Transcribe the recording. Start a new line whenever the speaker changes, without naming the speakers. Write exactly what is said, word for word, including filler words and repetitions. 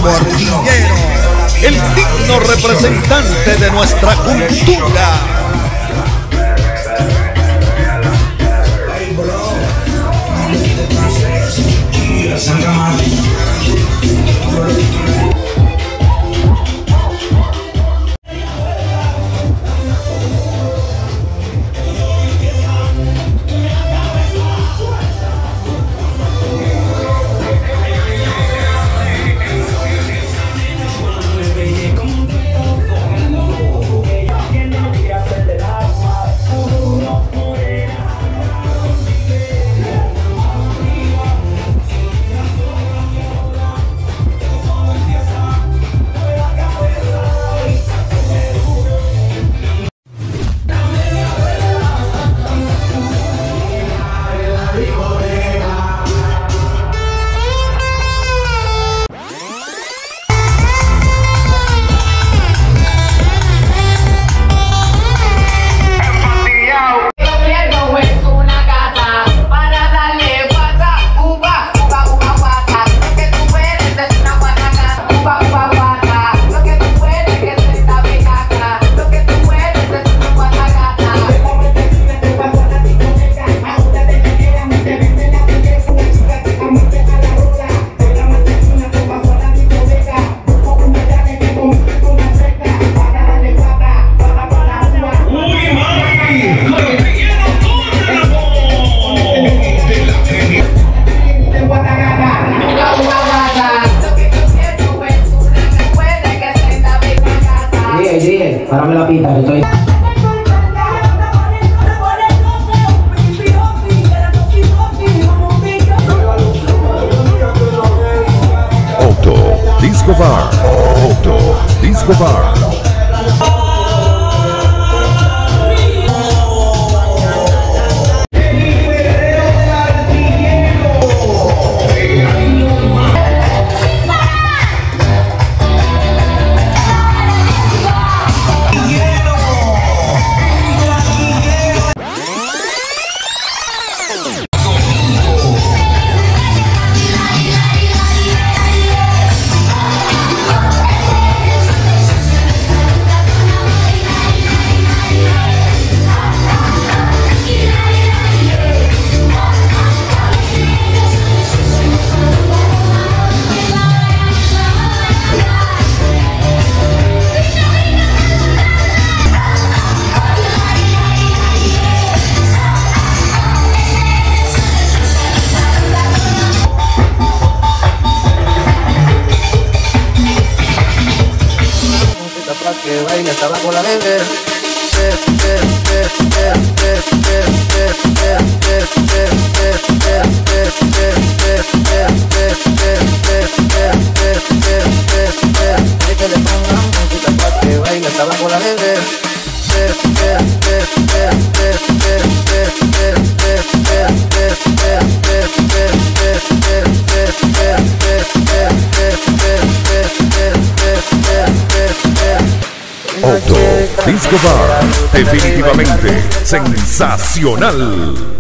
nuevo artillero, el digno representante de nuestra cultura.
Párame la pista, que estoy...
Otto Disco Bar. Otto Disco Bar.
Que baila estaba con la bebé. Que le pongan música para que baila estaba con la bebé.
Otto Disco Bar, definitivamente sensacional.